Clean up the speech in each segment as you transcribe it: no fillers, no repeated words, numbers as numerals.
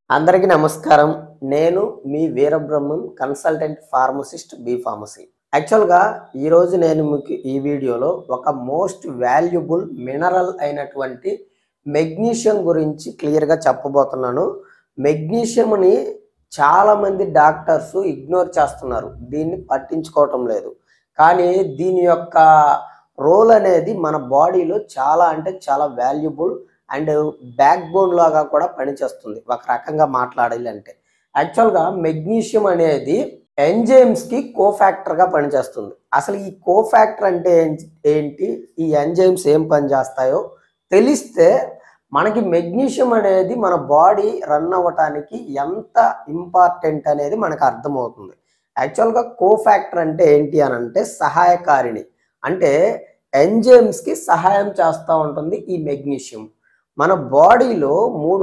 అందరికీ నమస్కారం. నేను మీ Veerabrahmam consultant pharmacist B pharmacy. యాక్చువల్‌గా ఈరోజు నేను మీకు ఈ వీడియోలో ఒక మోస్ట్ వాల్యుబుల్ మినరల్ అయినటువంటి మెగ్నీషియం గురించి క్లియర్‌గా చెప్పబోతున్నాను. మెగ్నీషియంని చాలామంది డాక్టర్స్ ఇగ్నోర్ చేస్తున్నారు. దీన్ని పట్టించుకోవటం లేదు. కానీ దీని యొక్క రోల్ అనేది మన బాడీలో చాలా అంటే చాలా వాల్యుబుల్ అండ్ బ్యాక్ బోన్ లాగా కూడా పనిచేస్తుంది ఒక రకంగా మాట్లాడాలంటే. యాక్చువల్‌గా మెగ్నీషియం అనేది ఎంజైమ్స్‌కి కోఫాక్టర్‌గా పనిచేస్తుంది. అసలు ఈ కోఫాక్టర్ అంటే ఏంటి? ఈ ఎంజైమ్స్ ఏం పని చేస్తాయో తెలిస్తే మనకి మెగ్నీషియం అనేది మన బాడీ రన్ అవ్వటానికి ఎంత ఇంపార్టెంట్ అనేది మనకు అర్థమవుతుంది. యాక్చువల్‌గా కోఫాక్టర్ అంటే ఏంటి అనంటే సహాయకారిణి. అంటే ఎంజైమ్స్‌కి సహాయం చేస్తూ ఉంటుంది ఈ మెగ్నీషియం. మన బాడీలో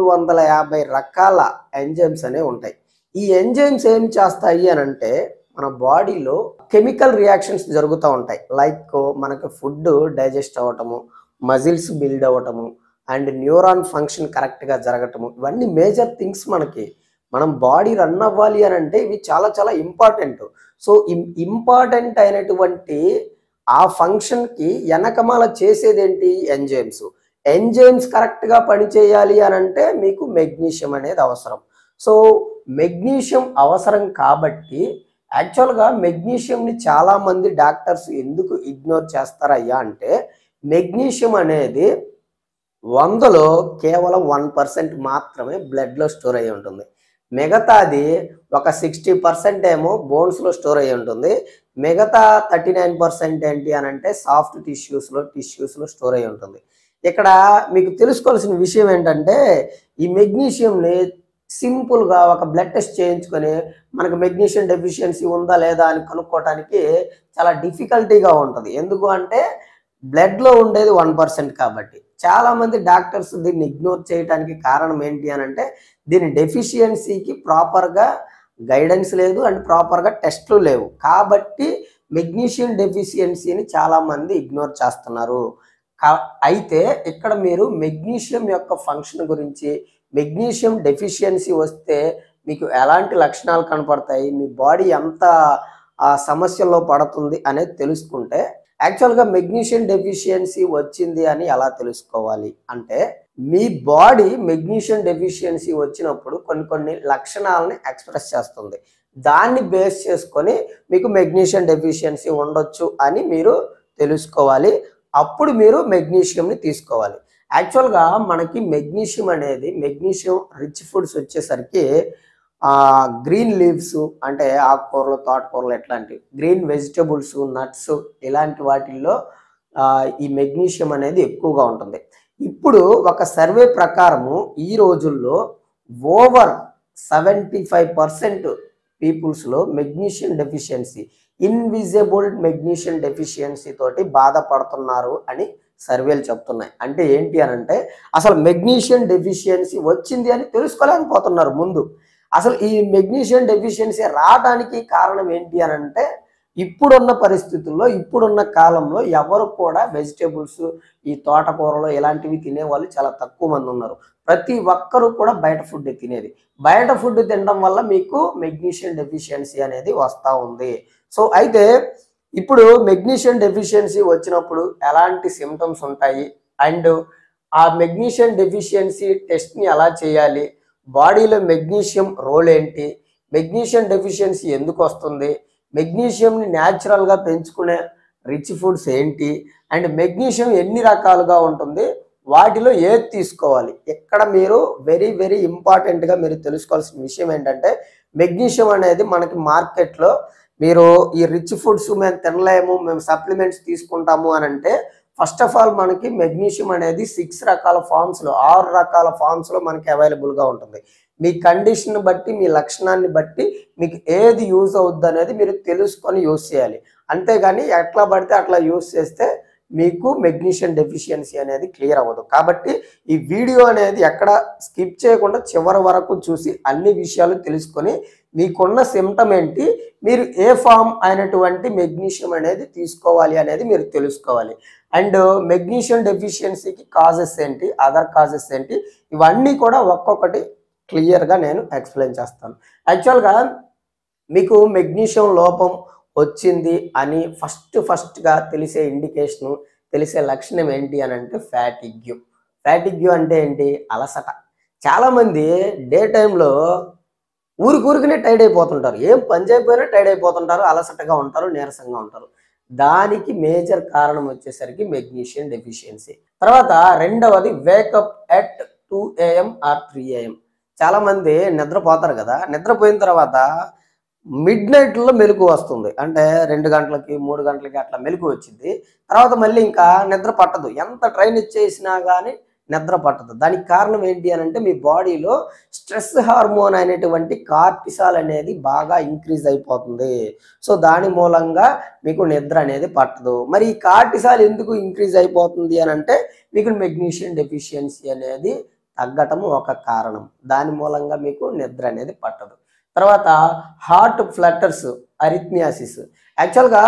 350 రకాల ఎంజైమ్స్ అనేవి ఉంటాయి. ఈ ఎంజైమ్స్ ఏం చేస్తాయి అనంటే మన బాడీలో కెమికల్ రియాక్షన్స్ జరుగుతూ ఉంటాయి. లైక్ మనకి ఫుడ్ డైజెస్ట్ అవ్వటము, మజిల్స్ బిల్డ్ అవ్వటము అండ్ న్యూరాన్ ఫంక్షన్ కరెక్ట్‌గా జరగటము. ఇవన్నీ మేజర్ థింగ్స్ మనకి. మనం బాడీ రన్ అవ్వాలి అనంటే ఇవి చాలా చాలా ఇంపార్టెంట్. సో ఇంపార్టెంట్ అయినటువంటి ఆ ఫంక్షన్‌కి వెనకమాల చేసేదేంటి? ఎంజైమ్స్. ఎంజైమ్స్ కరెక్ట్‌గా పనిచేయాలి అనంటే మీకు మెగ్నీషియం అనేది అవసరం. సో మెగ్నీషియం అవసరం కాబట్టి యాక్చువల్‌గా మెగ్నీషియంని చాలామంది డాక్టర్స్ ఎందుకు ఇగ్నోర్ చేస్తారయ్యా అంటే మెగ్నీషియం అనేది 100లో కేవలం 1% మాత్రమే బ్లడ్‌లో స్టోర్ అయ్యి ఉంటుంది. మిగతాది ఒక 60% ఏమో బోన్స్‌లో స్టోర్ అయ్యి ఉంటుంది. మిగతా 39% ఏంటి అనంటే సాఫ్ట్ టిష్యూస్‌లో స్టోర్ అయ్యి ఉంటుంది. ఇక్కడ మీకు తెలుసుకోవాల్సిన విషయం ఏంటంటే ఈ మెగ్నీషియంని సింపుల్‌గా ఒక బ్లడ్ టెస్ట్ చేయించుకొని మనకు మెగ్నీషియం డెఫిషియన్సీ ఉందా లేదా అని కనుక్కోవటానికి చాలా డిఫికల్టీగా ఉంటుంది. ఎందుకు అంటే బ్లడ్‌లో ఉండేది 1% కాబట్టి. చాలామంది డాక్టర్స్ దీన్ని ఇగ్నోర్ చేయడానికి కారణం ఏంటి అనంటే దీని డెఫిషియన్సీకి ప్రాపర్‌గా గైడెన్స్ లేదు అండ్ ప్రాపర్‌గా టెస్టులు లేవు. కాబట్టి మెగ్నీషియం డెఫిషియన్సీని చాలామంది ఇగ్నోర్ చేస్తున్నారు. అయితే ఇక్కడ మీరు మెగ్నీషియం యొక్క ఫంక్షన్ గురించి, మెగ్నీషియం డెఫిషియన్సీ వస్తే మీకు ఎలాంటి లక్షణాలు కనపడతాయి, మీ బాడీ ఎంత సమస్యల్లో పడుతుంది అనేది తెలుసుకుంటే యాక్చువల్‌గా మెగ్నీషియం డెఫిషియన్సీ వచ్చింది అని ఎలా తెలుసుకోవాలి అంటే మీ బాడీ మెగ్నీషియం డెఫిషియన్సీ వచ్చినప్పుడు కొన్ని లక్షణాలని ఎక్స్‌ప్రెస్ చేస్తుంది. దాన్ని బేస్ చేసుకొని మీకు మెగ్నీషియం డెఫిషియన్సీ ఉండొచ్చు అని మీరు తెలుసుకోవాలి. అప్పుడు మీరు మెగ్నీషియంని తీసుకోవాలి. యాక్చువల్‌గా మనకి మెగ్నీషియం అనేది మెగ్నీషియం రిచ్ ఫుడ్స్ వచ్చేసరికి గ్రీన్ లీవ్స్ అంటే ఆకుకూరలు, తోటకూరలు ఇట్లాంటివి, గ్రీన్ వెజిటబుల్స్, నట్స్ ఇలాంటి వాటిల్లో ఈ మెగ్నీషియం అనేది ఎక్కువగా ఉంటుంది. ఇప్పుడు ఒక సర్వే ప్రకారము ఈ రోజుల్లో ఓవర్ 75% పీపుల్స్‌లో magnesium deficiency, invisible magnesium deficiency తోటి బాధపడుతున్నారు అని సర్వేలు చెప్తున్నాయి. అంటే ఏంటి అనంటే అసలు మెగ్నీషియం డెఫిషియన్సీ వచ్చింది అని తెలుసుకోలేకపోతున్నారు ముందు. అసలు ఈ మెగ్నీషియం డెఫిషియన్సీ రావడానికి కారణం ఏంటి అనంటే ఇప్పుడున్న పరిస్థితుల్లో, ఇప్పుడున్న కాలంలో ఎవరు కూడా వెజిటబుల్స్, ఈ తోటకూరలు ఇలాంటివి తినేవాళ్ళు చాలా తక్కువ మంది ఉన్నారు. ప్రతి ఒక్కరు కూడా బయట ఫుడ్ తినేది. బయట ఫుడ్ తినడం వల్ల మీకు మెగ్నీషియం డెఫిషియన్సీ అనేది వస్తూ ఉంది. సో అయితే ఇప్పుడు మెగ్నీషియం డెఫిషియన్సీ వచ్చినప్పుడు ఎలాంటి సిమ్టమ్స్ ఉంటాయి అండ్ ఆ మెగ్నీషియం డెఫిషియన్సీ టెస్ట్‌ని ఎలా చేయాలి, బాడీలో మెగ్నీషియం రోల్ ఏంటి, మెగ్నీషియం డెఫిషియన్సీ ఎందుకు వస్తుంది, మెగ్నీషియంని న్యాచురల్‌గా పెంచుకునే రిచ్ ఫుడ్స్ ఏంటి అండ్ మెగ్నీషియం ఎన్ని రకాలుగా ఉంటుంది, వాటిలో ఏది తీసుకోవాలి. ఇక్కడ మీరు వెరీ ఇంపార్టెంట్‌గా మీరు తెలుసుకోవాల్సిన విషయం ఏంటంటే మెగ్నీషియం అనేది మనకి మార్కెట్‌లో మీరు ఈ రిచ్ ఫుడ్స్ మేము తినలేము, మేము సప్లిమెంట్స్ తీసుకుంటాము అనంటే ఫస్ట్ ఆఫ్ ఆల్ మనకి మెగ్నీషియం అనేది 6 రకాల ఫార్మ్స్‌లో, 6 రకాల ఫార్మ్స్‌లో మనకి అవైలబుల్‌గా ఉంటుంది. మీ కండిషన్ బట్టి, మీ లక్షణాన్ని బట్టి మీకు ఏది యూజ్ అవుద్ది అనేది మీరు తెలుసుకొని యూజ్ చేయాలి. అంతేగాని ఎట్లా పడితే అట్లా యూజ్ చేస్తే మీకు మెగ్నీషియం డెఫిషియన్సీ అనేది క్లియర్ అవ్వదు. కాబట్టి ఈ వీడియో అనేది ఎక్కడ స్కిప్ చేయకుండా చివరి వరకు చూసి అన్ని విషయాలు తెలుసుకొని మీకున్న సిమ్టమ్ ఏంటి, మీరు ఏ ఫామ్ అయినటువంటి మెగ్నీషియం అనేది తీసుకోవాలి అనేది మీరు తెలుసుకోవాలి. అండ్ మెగ్నీషియం డెఫిషియన్సీకి కాజెస్ ఏంటి, అదర్ కాజెస్ ఏంటి, ఇవన్నీ కూడా ఒక్కొక్కటి క్లియర్గా నేను ఎక్స్ప్లెయిన్ చేస్తాను. యాక్చువల్గా మీకు మెగ్నీషియం లోపం వచ్చింది అని ఫస్ట్గా తెలిసే ఇండికేషను, తెలిసే లక్షణం ఏంటి అని అంటే ఫ్యాటిగ్యూ. ఫ్యాటిగ్యూ అంటే ఏంటి? అలసట. చాలామంది డే టైంలో ఊరికూరికనే టైర్డ్ అయిపోతుంటారు. ఏం పని చేయకపోయినా టైర్డ్ అయిపోతుంటారు, అలసటగా ఉంటారు, నీరసంగా ఉంటారు. దానికి మేజర్ కారణం వచ్చేసరికి మెగ్నీషియం డెఫిషియన్సీ. తర్వాత రెండవది wake up at 2 AM or 3 AM. చాలామంది నిద్రపోతారు కదా, నిద్రపోయిన తర్వాత మిడ్ నైట్లో మెలకువ వస్తుంది. అంటే 2 గంటలకి 3 గంటలకి అట్లా మెలకువ వచ్చింది. తర్వాత మళ్ళీ ఇంకా నిద్ర పట్టదు. ఎంత ట్రైన్ ఇచ్చేసినా కానీ నిద్ర పట్టదు. దానికి కారణం ఏంటి అని అంటే మీ బాడీలో స్ట్రెస్ హార్మోన్ అనేటువంటి కార్టిసాల్ అనేది బాగా ఇంక్రీజ్ అయిపోతుంది. సో దాని మూలంగా మీకు నిద్ర అనేది పట్టదు. మరి ఈ కార్టిసాల్ ఎందుకు ఇంక్రీజ్ అయిపోతుంది అని అంటే మీకు మెగ్నీషియం డెఫిషియన్సీ అనేది తగ్గటం ఒక కారణం. దాని మూలంగా మీకు నిద్ర అనేది పట్టదు. తర్వాత హార్ట్ ఫ్లటర్స్, అరిథ్మియాసిస్. యాక్చువల్గా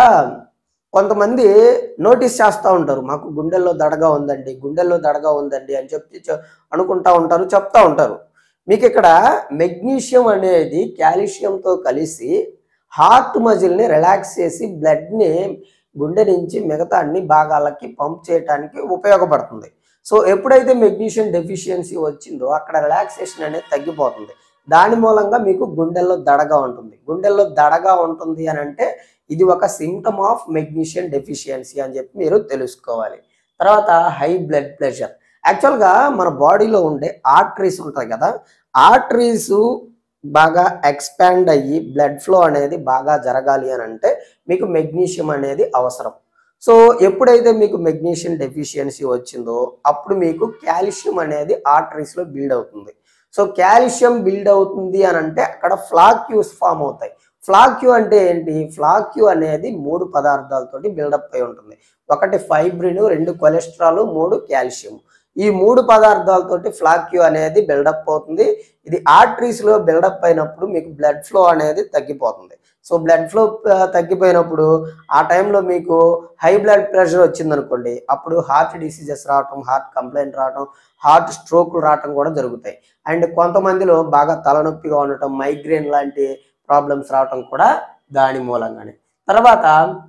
కొంతమంది నోటీస్ చేస్తూ ఉంటారు, మాకు గుండెల్లో దడగా ఉందండి, గుండెల్లో దడగా ఉందండి అని చెప్పి అనుకుంటా ఉంటారు, చెప్తా ఉంటారు. మీకు ఇక్కడ మెగ్నీషియం అనేది కాల్షియంతో కలిసి హార్ట్ మజిల్ని రిలాక్స్ చేసి బ్లడ్ని గుండె నుంచి మిగతా అన్ని భాగాలకి పంప్ చేయడానికి ఉపయోగపడుతుంది. సో ఎప్పుడైతే మెగ్నీషియం డెఫిషియన్సీ వచ్చిందో అక్కడ రిలాక్సేషన్ అనేది తగ్గిపోతుంది. దాని మూలంగా మీకు గుండెల్లో దడగా ఉంటుంది. గుండెల్లో దడగా ఉంటుంది అని అంటే ఇది ఒక సిమ్టమ్ ఆఫ్ మెగ్నీషియం డెఫిషియన్సీ అని చెప్పి మీరు తెలుసుకోవాలి. తర్వాత హై బ్లడ్ ప్రెషర్. యాక్చువల్గా మన బాడీలో ఉండే ఆర్టరీస్ ఉంటాయి కదా, ఆర్టరీస్ బాగా ఎక్స్పాండ్ అయ్యి బ్లడ్ ఫ్లో అనేది బాగా జరగాలి అని అంటే మీకు మెగ్నీషియం అనేది అవసరం. సో ఎప్పుడైతే మీకు మెగ్నీషియం డెఫిషియన్సీ వచ్చిందో అప్పుడు మీకు కాల్షియం అనేది ఆర్టరీస్లో బిల్డ్ అవుతుంది. సో కాల్షియం బిల్డ్ అవుతుంది అని అంటే అక్కడ ఫ్లాక్యూస్ ఫామ్ అవుతాయి. ఫ్లాక్యూ అంటే ఏంటి? ఫ్లాక్యూ అనేది 3 పదార్థాలతోటి బిల్డప్ అయి ఉంటుంది. ఒకటి ఫైబ్రిన్, 2 కొలెస్ట్రాల్, 3 కాల్షియం. ఈ 3 పదార్థాలతోటి ఫ్లాక్యూ అనేది బిల్డప్ అవుతుంది. ఇది ఆర్టరీస్లో బిల్డప్ అయినప్పుడు మీకు బ్లడ్ ఫ్లో అనేది తగ్గిపోతుంది. సో బ్లడ్ ఫ్లో తగ్గిపోయినప్పుడు ఆ టైంలో మీకు హై బ్లడ్ ప్రెషర్ వచ్చిందనుకోండి, అప్పుడు హార్ట్ డిసీజెస్ రావటం, హార్ట్ కంప్లైంట్ రావటం, హార్ట్ స్ట్రోక్లు రావటం కూడా జరుగుతాయి. అండ్ కొంతమందిలో బాగా తలనొప్పిగా ఉండటం, మైగ్రేన్ లాంటి ప్రాబ్లమ్స్ రావటం కూడా దాని మూలంగానే. తర్వాత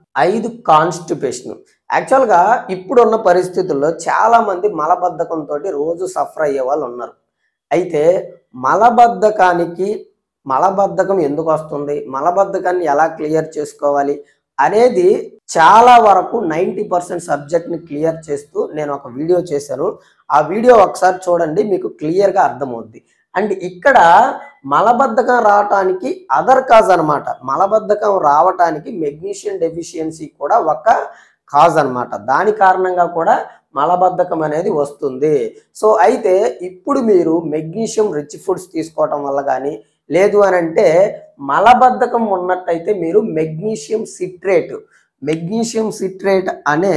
5 కాన్స్టిపేషన్. యాక్చువల్గా ఇప్పుడున్న పరిస్థితుల్లో చాలామంది మలబద్ధకంతో రోజు సఫర్ అయ్యే వాళ్ళు ఉన్నారు. అయితే మలబద్ధకం ఎందుకు వస్తుంది, మలబద్ధకాన్ని ఎలా క్లియర్ చేసుకోవాలి అనేది చాలా వరకు 90% సబ్జెక్ట్ని క్లియర్ చేస్తూ నేను ఒక వీడియో చేశాను. ఆ వీడియో ఒకసారి చూడండి, మీకు క్లియర్గా అర్థమవుద్ది. అండ్ ఇక్కడ మలబద్ధకం రావటానికి అదర్ కాజ్ అనమాట. మలబద్ధకం రావటానికి మెగ్నీషియం డెఫిషియన్సీ కూడా ఒక కాజ్ అనమాట. దాని కారణంగా కూడా మలబద్ధకం అనేది వస్తుంది. సో అయితే ఇప్పుడు మీరు మెగ్నీషియం రిచ్ ఫుడ్స్ తీసుకోవటం వల్ల కానీ, లేదు అని అంటే మలబద్ధకం ఉన్నట్టయితే మీరు మెగ్నీషియం సిట్రేట్ అనే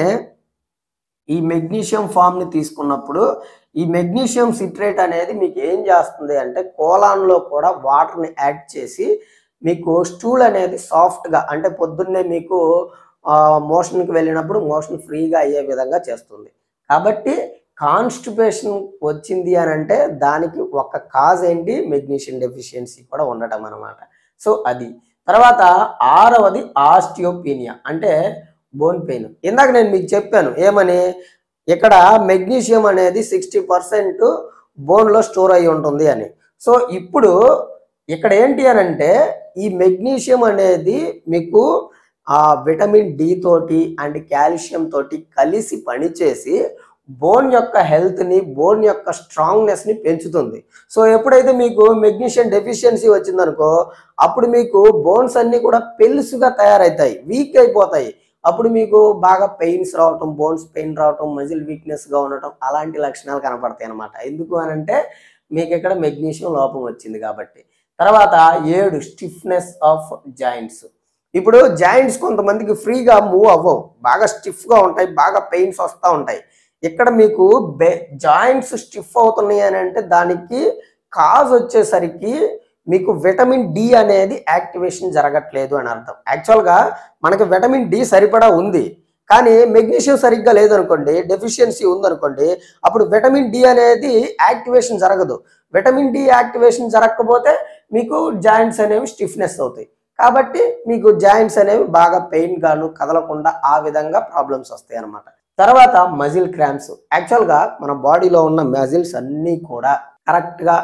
ఈ మెగ్నీషియం ఫామ్ని తీసుకున్నప్పుడు ఈ మెగ్నీషియం సిట్రేట్ అనేది మీకు ఏం చేస్తుంది అంటే కోలాన్లో కూడా వాటర్ని యాడ్ చేసి మీకు స్టూల్ అనేది సాఫ్ట్గా, అంటే పొద్దున్నే మీకు మోషన్కి వెళ్ళినప్పుడు మోషన్ ఫ్రీగా అయ్యే విధంగా చేస్తుంది. కాబట్టి కాన్స్టిపేషన్ వచ్చింది అని అంటే దానికి ఒక కాజ్ ఏంటి? మెగ్నీషియం డెఫిషియన్సీ కూడా ఉండటం అనమాట. సో అది. తర్వాత 6వది ఆస్టియోపీనియా, అంటే బోన్ పెయిన్. ఇందాక నేను మీకు చెప్పాను ఏమని, ఇక్కడ మెగ్నీషియం అనేది 60% బోన్లో స్టోర్ అయి ఉంటుంది అని. సో ఇప్పుడు ఇక్కడ ఏంటి అని అంటే ఈ మెగ్నీషియం అనేది మీకు విటమిన్ డి తోటి అండ్ కాల్షియం తోటి కలిసి పనిచేసి బోన్ యొక్క హెల్త్ని, బోన్ యొక్క స్ట్రాంగ్నెస్ని పెంచుతుంది. సో ఎప్పుడైతే మీకు మెగ్నీషియం డెఫిషియన్సీ వచ్చిందనుకో అప్పుడు మీకు బోన్స్ అన్నీ కూడా పెలుసుగా తయారవుతాయి, వీక్ అయిపోతాయి. అప్పుడు మీకు బాగా పెయిన్స్ రావటం, బోన్స్ పెయిన్ రావటం, మజిల్ వీక్నెస్గా ఉండటం అలాంటి లక్షణాలు కనపడతాయి అన్నమాట. ఎందుకు అని అంటే మీకు ఇక్కడ మెగ్నీషియం లోపం వచ్చింది కాబట్టి. తర్వాత 7 స్టిఫ్నెస్ ఆఫ్ జాయింట్స్. ఇప్పుడు జాయింట్స్ కొంతమందికి ఫ్రీగా మూవ్ అవ్వవు, బాగా స్టిఫ్గా ఉంటాయి, బాగా పెయిన్స్ వస్తూ ఉంటాయి. ఇక్కడ మీకు జాయింట్స్ స్టిఫ్ అవుతున్నాయి అని అంటే దానికి కాజ్ వచ్చేసరికి మీకు విటమిన్ డి అనేది యాక్టివేషన్ జరగట్లేదు అని అర్థం. యాక్చువల్గా మనకి విటమిన్ డి సరిపడా ఉంది, కానీ మెగ్నీషియం సరిగ్గా లేదనుకోండి, డెఫిషియన్సీ ఉందనుకోండి, అప్పుడు విటమిన్ డి అనేది యాక్టివేషన్ జరగదు. విటమిన్ డి యాక్టివేషన్ జరగకపోతే మీకు జాయింట్స్ అనేవి స్టిఫ్నెస్ అవుతాయి. కాబట్టి మీకు జాయింట్స్ అనేవి బాగా పెయిన్ గాను, కదలకుండా ఆ విధంగా ప్రాబ్లమ్స్ వస్తాయి అన్నమాట. తర్వాత మజిల్ క్రాంప్స్. యాక్చువల్గా మన బాడీలో ఉన్న మజిల్స్ అన్నీ కూడా కరెక్ట్గా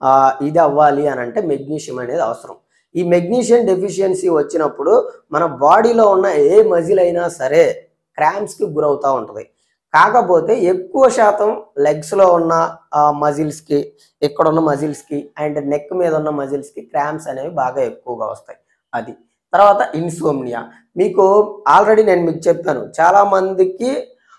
ఇది అవ్వాలి అని అంటే మెగ్నీషియం అనేది అవసరం. ఈ మెగ్నీషియం డెఫిషియన్సీ వచ్చినప్పుడు మన బాడీలో ఉన్న ఏ మజిల్ అయినా సరే క్రాంప్స్కి గురవుతూ ఉంటుంది. కాకపోతే ఎక్కువ శాతం లెగ్స్లో ఉన్న మజిల్స్కి, ఇక్కడ ఉన్న మజిల్స్కి అండ్ నెక్ మీద ఉన్న మజిల్స్కి క్రాంప్స్ అనేవి బాగా ఎక్కువగా వస్తాయి. అది తర్వాత ఇన్సోమ్నియా. మీకు ఆల్రెడీ నేను మీకు చెప్పాను, చాలామందికి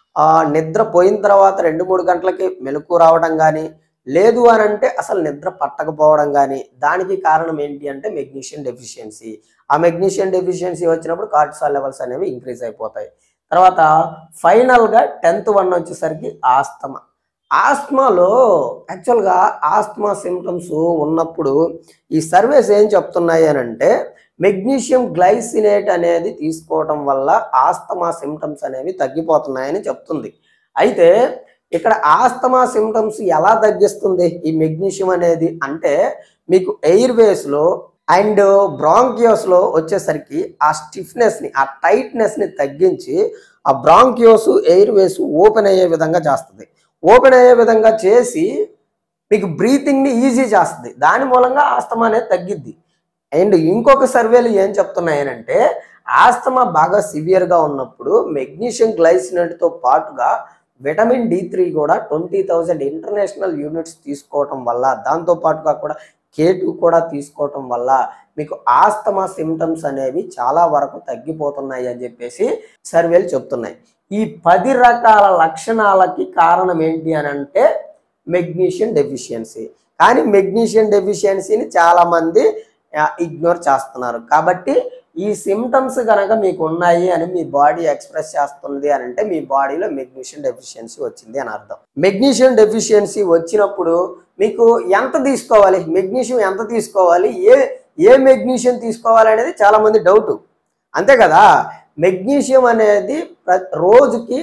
నిద్ర పోయిన తర్వాత 2-3 గంటలకి మెలకు రావడం కానీ, లేదు అని అంటే అసలు నిద్ర పట్టకపోవడం కానీ, దానికి కారణం ఏంటి అంటే మెగ్నీషియం డెఫిషియన్సీ. ఆ మెగ్నీషియం డెఫిషియన్సీ వచ్చినప్పుడు కార్టిసాల్ లెవెల్స్ అనేవి ఇంక్రీజ్ అయిపోతాయి. తర్వాత ఫైనల్గా 10th వన్ వచ్చేసరికి ఆస్తమా. ఆస్తమాలో యాక్చువల్గా ఆస్తమా సిమ్టమ్స్ ఉన్నప్పుడు ఈ సర్వేస్ ఏం చెప్తున్నాయి అని అంటే మెగ్నీషియం గ్లైసినేట్ అనేది తీసుకోవడం వల్ల ఆస్తమా సిమ్టమ్స్ అనేవి తగ్గిపోతున్నాయని చెప్తుంది. అయితే ఇక్కడ ఆస్తమా సిమ్టమ్స్ ఎలా తగ్గిస్తుంది ఈ మెగ్నీషియం అనేది అంటే మీకు ఎయిర్వేస్లో అండ్ బ్రాంకియోస్లో వచ్చేసరికి ఆ స్టిఫ్నెస్ని, ఆ టైట్నెస్ని తగ్గించి ఆ బ్రాంకియోస్ ఎయిర్వేస్ ఓపెన్ అయ్యే విధంగా చేస్తుంది. ఓపెన్ అయ్యే విధంగా చేసి మీకు బ్రీతింగ్ని ఈజీ చేస్తుంది. దాని మూలంగా ఆస్తమా అనేది తగ్గిద్ది. అండ్ ఇంకొక సర్వేలు ఏం చెప్తున్నాయనంటే ఆస్తమా బాగా సివియర్గా ఉన్నప్పుడు మెగ్నీషియం గ్లైసినేట్తో పాటుగా విటమిన్ D3 కూడా 20,000 ఇంటర్నేషనల్ యూనిట్స్ తీసుకోవటం వల్ల, దాంతోపాటుగా కూడా K2 కూడా తీసుకోవటం వల్ల మీకు ఆస్తమా సిమ్టమ్స్ అనేవి చాలా వరకు తగ్గిపోతున్నాయి అని చెప్పేసి సర్వేలు చెప్తున్నాయి. ఈ 10 రకాల లక్షణాలకి కారణం ఏంటి అని అంటే మెగ్నీషియం డెఫిషియన్సీ. కానీ మెగ్నీషియం డెఫిషియన్సీని చాలామంది ఇగ్నోర్ చేస్తున్నారు. కాబట్టి ఈ సిమ్టమ్స్ కనుక మీకు ఉన్నాయి అని మీ బాడీ ఎక్స్ప్రెస్ చేస్తుంది అని అంటే మీ బాడీలో మెగ్నీషియం డెఫిషియన్సీ వచ్చింది అని అర్థం. మెగ్నీషియం డెఫిషియన్సీ వచ్చినప్పుడు మీకు ఎంత తీసుకోవాలి, మెగ్నీషియం ఎంత తీసుకోవాలి, ఏ మెగ్నీషియం తీసుకోవాలి అనేది చాలామంది డౌటు. అంతే కదా, మెగ్నీషియం అనేది రోజుకి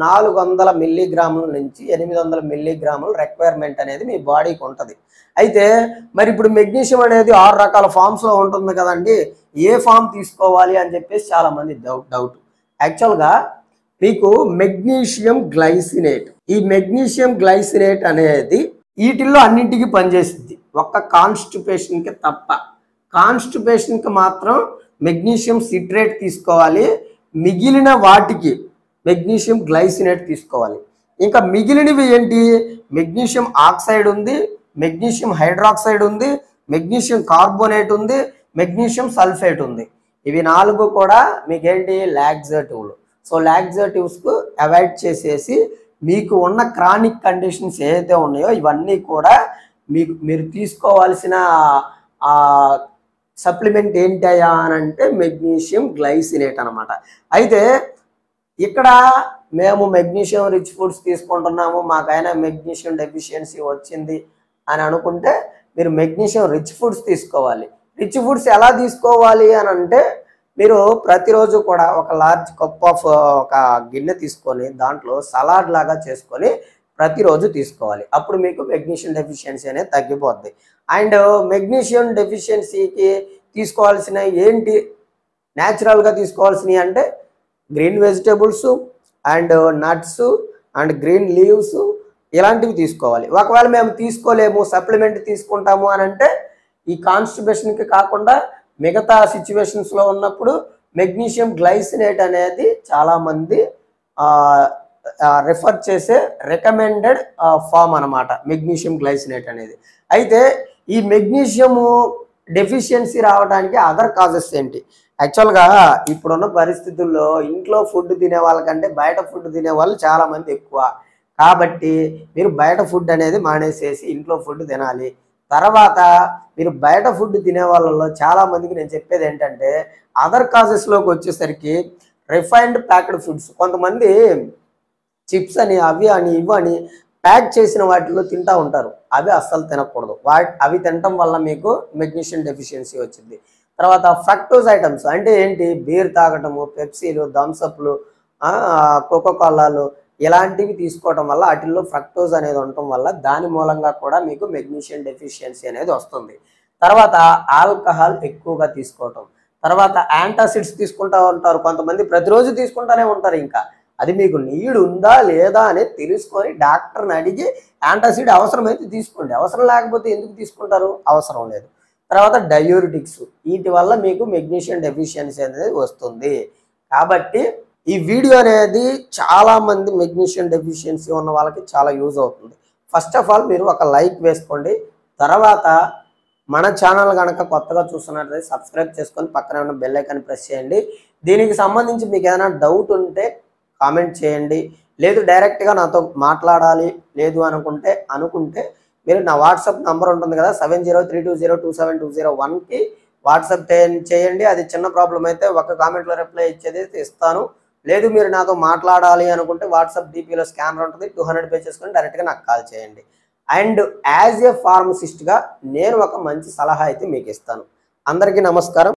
400 మిల్లీగ్రాముల నుంచి 800 మిల్లీగ్రాముల రిక్వైర్మెంట్ అనేది మీ బాడీకి ఉంటుంది. అయితే మరి ఇప్పుడు మెగ్నీషియం అనేది 6 రకాల ఫామ్స్లో ఉంటుంది కదండి, ఏ ఫామ్ తీసుకోవాలి అని చెప్పేసి చాలామంది డౌట్. యాక్చువల్గా మీకు మెగ్నీషియం గ్లైసినేట్, ఈ మెగ్నీషియం గ్లైసినేట్ అనేది వీటిల్లో అన్నింటికి పనిచేస్తుంది, ఒక్క కాన్స్టిపేషన్కి తప్ప. కాన్స్టిపేషన్కి మాత్రం మెగ్నీషియం సిట్రేట్ తీసుకోవాలి, మిగిలిన వాటికి మెగ్నీషియం గ్లైసినేట్ తీసుకోవాలి. ఇంకా మిగిలినవి ఏంటి, మెగ్నీషియం ఆక్సైడ్ ఉంది, మెగ్నీషియం హైడ్రాక్సైడ్ ఉంది, మెగ్నీషియం కార్బోనేట్ ఉంది, మెగ్నీషియం సల్ఫేట్ ఉంది. ఇవి 4 కూడా మీకేంటి లాక్సేటివ్లు. సో లాక్సేటివ్స్కు అవాయిడ్ చేసేసి మీకు ఉన్న క్రానిక్ కండిషన్స్ ఏదైతే ఉన్నాయో ఇవన్నీ కూడా మీరు తీసుకోవాల్సిన సప్లిమెంట్ ఏంటయ్యా అని అంటే మెగ్నీషియం గ్లైసినేట్ అనమాట. అయితే ఇక్కడ మేము మెగ్నీషియం రిచ్ ఫుడ్స్ తీసుకుంటున్నాము, మాకైనా మెగ్నీషియం డెఫిషియన్సీ వచ్చింది అని అనుకుంటే మీరు మెగ్నీషియం రిచ్ ఫుడ్స్ తీసుకోవాలి. రిచ్ ఫుడ్స్ ఎలా తీసుకోవాలి అని అంటే మీరు ప్రతిరోజు కూడా ఒక లార్జ్ కప్ ఆఫ్ ఒక గిన్నె తీసుకొని దాంట్లో సలాడ్ లాగా చేసుకొని ప్రతిరోజు తీసుకోవాలి. అప్పుడు మీకు మెగ్నీషియం డెఫిషియన్సీ అనేది తగ్గిపోద్ది. అండ్ మెగ్నీషియం డెఫిషియన్సీకి తీసుకోవాల్సిన ఏంటి, న్యాచురల్గా తీసుకోవాల్సినవి అంటే green vegetables and nuts and green leaves ఇలాంటివి తీసుకోవాలి. ఒకవేళ మేము తీసుకోలేము, సప్లిమెంట్ తీసుకుంటాము అని అంటే ఈ కాన్స్టిపేషన్కి కాకుండా మిగతా సిచ్యువేషన్స్లో ఉన్నప్పుడు మెగ్నీషియం గ్లైసినేట్ అనేది చాలామంది రిఫర్ చేసే రికమెండెడ్ ఫామ్ అనమాట మెగ్నీషియం గ్లైసినేట్ అనేది. అయితే ఈ మెగ్నీషియము డెఫిషియన్సీ రావడానికి అదర్ కాజెస్ ఏంటి, యాక్చువల్గా ఇప్పుడున్న పరిస్థితుల్లో ఇంట్లో ఫుడ్ తినే వాళ్ళకంటే బయట ఫుడ్ తినే వాళ్ళు చాలామంది ఎక్కువ. కాబట్టి మీరు బయట ఫుడ్ అనేది మానేసేసి ఇంట్లో ఫుడ్ తినాలి. తర్వాత మీరు బయట ఫుడ్ తినే వాళ్ళలో చాలామందికి నేను చెప్పేది ఏంటంటే అదర్ కాజెస్లోకి వచ్చేసరికి రిఫైన్డ్ ప్యాక్డ్ ఫుడ్స్, కొంతమంది చిప్స్ అని అవి అని ఇవి అని ప్యాక్ చేసిన వాటిలో తింటూ ఉంటారు. అవి అస్సలు తినకూడదు. అవి తినటం వల్ల మీకు మెగ్నీషియం డెఫిషియన్సీ వచ్చింది. తర్వాత ఫ్రక్టోజ్ ఐటమ్స్ అంటే ఏంటి, బీర్ తాగటము, పెప్సీలు, థమ్సప్లు, కోకో కోలాలు ఇలాంటివి తీసుకోవడం వల్ల వాటిల్లో ఫ్రక్టోజ్ అనేది ఉండటం వల్ల దాని మూలంగా కూడా మీకు మెగ్నీషియం డెఫిషియన్సీ అనేది వస్తుంది. తర్వాత ఆల్కహాల్ ఎక్కువగా తీసుకోవటం, తర్వాత యాంటాసిడ్స్ తీసుకుంటూ ఉంటారు కొంతమంది, ప్రతిరోజు తీసుకుంటూనే ఉంటారు. ఇంకా అది మీకు నీడ్ ఉందా లేదా అనేది తెలుసుకొని డాక్టర్ని అడిగి యాంటాసిడ్ అవసరమైతే తీసుకోండి, అవసరం లేకపోతే ఎందుకు తీసుకుంటారు, అవసరం లేదు. తర్వాత డయూరిటిక్స్, వీటి వల్ల మీకు మెగ్నీషియం డెఫిషియన్సీ అనేది వస్తుంది. కాబట్టి ఈ వీడియో అనేది చాలామంది మెగ్నీషియం డెఫిషియన్సీ ఉన్న వాళ్ళకి చాలా యూజ్ అవుతుంది. ఫస్ట్ ఆఫ్ ఆల్ మీరు ఒక లైక్ వేసుకోండి. తర్వాత మన ఛానల్ కనుక కొత్తగా చూస్తున్నట్లయితే సబ్స్క్రైబ్ చేసుకొని పక్కన ఉన్న బెల్ ఐకాన్ ప్రెస్ చేయండి. దీనికి సంబంధించి మీకు ఏదైనా డౌట్ ఉంటే కామెంట్ చేయండి, లేదు డైరెక్ట్గా నాతో మాట్లాడాలి లేదు అనుకుంటే మీరు నా వాట్సాప్ నంబర్ ఉంటుంది కదా 7032027201కి వాట్సాప్ చేయండి. అది చిన్న ప్రాబ్లం అయితే ఒక కామెంట్లో రిప్లై ఇచ్చేది ఇస్తాను. లేదు మీరు నాతో మాట్లాడాలి అనుకుంటే వాట్సాప్ డీపీలో స్కానర్ ఉంటుంది, 200 పే చేసుకొని డైరెక్ట్గా నాకు కాల్ చేయండి. అండ్ యాజ్ ఏ ఫార్మసిస్ట్గా నేను ఒక మంచి సలహా అయితే మీకు ఇస్తాను. అందరికీ నమస్కారం.